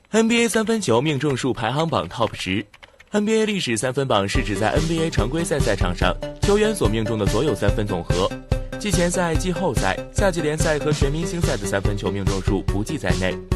NBA 三分球命中数排行榜 TOP 10。NBA 历史三分榜是指在 NBA 常规赛赛场上球员所命中的所有三分总和，季前赛、季后赛、夏季联赛和全明星赛的三分球命中数不计在内。